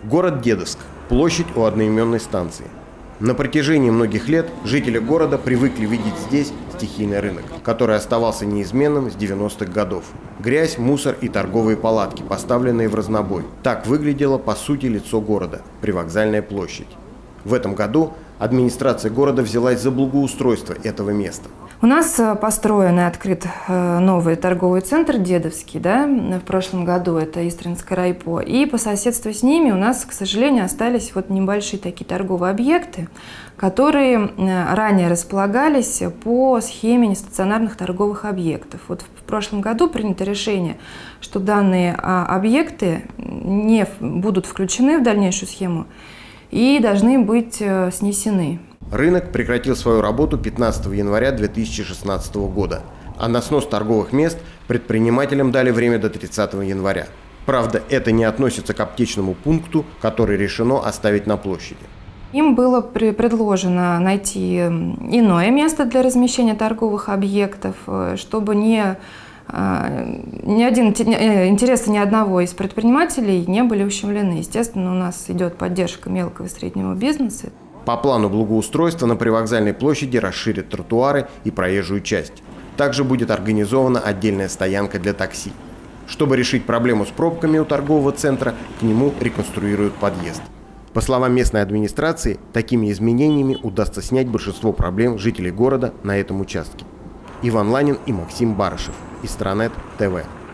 Город Дедовск. Площадь у одноименной станции. На протяжении многих лет жители города привыкли видеть здесь стихийный рынок, который оставался неизменным с 90-х годов. Грязь, мусор и торговые палатки, поставленные в разнобой. Так выглядело, по сути, лицо города – Привокзальная площадь. В этом году администрация города взялась за благоустройство этого места. У нас построен и открыт новый торговый центр Дедовский, да, в прошлом году, это Истринское райпо. И по соседству с ними у нас, к сожалению, остались вот небольшие такие торговые объекты, которые ранее располагались по схеме нестационарных торговых объектов. Вот в прошлом году принято решение, что данные объекты не будут включены в дальнейшую схему и должны быть снесены. Рынок прекратил свою работу 15 января 2016 года, а на снос торговых мест предпринимателям дали время до 30 января. Правда, это не относится к аптечному пункту, который решено оставить на площади. Им было предложено найти иное место для размещения торговых объектов, чтобы интересы ни одного из предпринимателей не были ущемлены. Естественно, у нас идет поддержка мелкого и среднего бизнеса. По плану благоустройства на Привокзальной площади расширят тротуары и проезжую часть. Также будет организована отдельная стоянка для такси. Чтобы решить проблему с пробками у торгового центра, к нему реконструируют подъезд. По словам местной администрации, такими изменениями удастся снять большинство проблем жителей города на этом участке. Иван Ланин и Максим Барышев. Истранет ТВ.